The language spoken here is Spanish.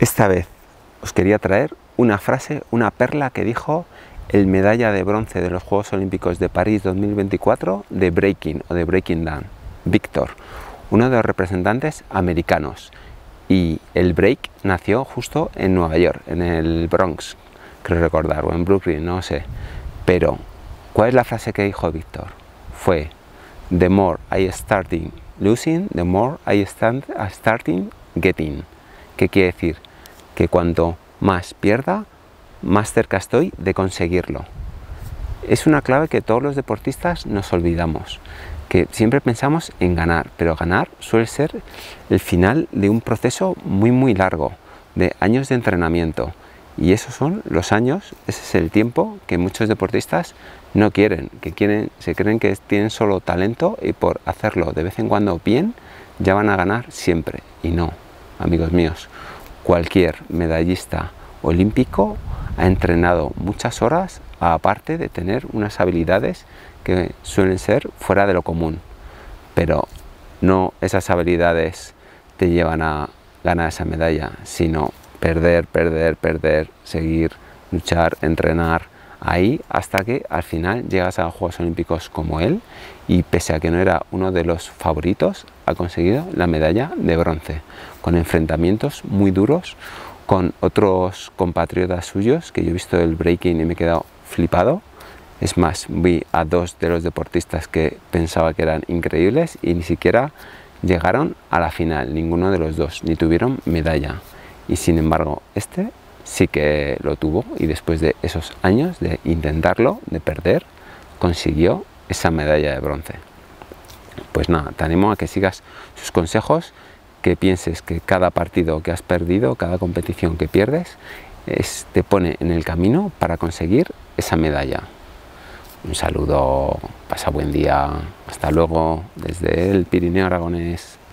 Esta vez os quería traer una frase, una perla que dijo el medalla de bronce de los Juegos Olímpicos de París 2024 de breaking o de breaking down, Víctor, uno de los representantes americanos. Y el break nació justo en Nueva York, en el Bronx, creo recordar, o en Brooklyn, no sé. Pero, ¿cuál es la frase que dijo Víctor? Fue: the more I starting losing, the more I starting getting. ¿Qué quiere decir? Que cuanto más pierda, más cerca estoy de conseguirlo. Es una clave que todos los deportistas nos olvidamos, que siempre pensamos en ganar, pero ganar suele ser el final de un proceso muy largo, de años de entrenamiento. Y esos son los años, ese es el tiempo que muchos deportistas no quieren, se creen que tienen solo talento y por hacerlo de vez en cuando bien, ya van a ganar siempre. Y no, amigos míos, cualquier medallista olímpico ha entrenado muchas horas, aparte de tener unas habilidades que suelen ser fuera de lo común. Pero no esas habilidades te llevan a ganar esa medalla, sino perder, seguir, luchar, entrenar, ahí hasta que al final llegas a los Juegos Olímpicos como él, y pese a que no era uno de los favoritos, ha conseguido la medalla de bronce, con enfrentamientos muy duros con otros compatriotas suyos, que yo he visto el breaking y me he quedado flipado. Es más, vi a dos de los deportistas que pensaba que eran increíbles y ni siquiera llegaron a la final, ninguno de los dos, ni tuvieron medalla. Y sin embargo, este sí que lo tuvo, y después de esos años de intentarlo, de perder, consiguió esa medalla de bronce. Pues nada, te animo a que sigas sus consejos, que pienses que cada partido que has perdido, cada competición que pierdes, te pone en el camino para conseguir esa medalla. Un saludo, pasa buen día, hasta luego desde el Pirineo aragonés.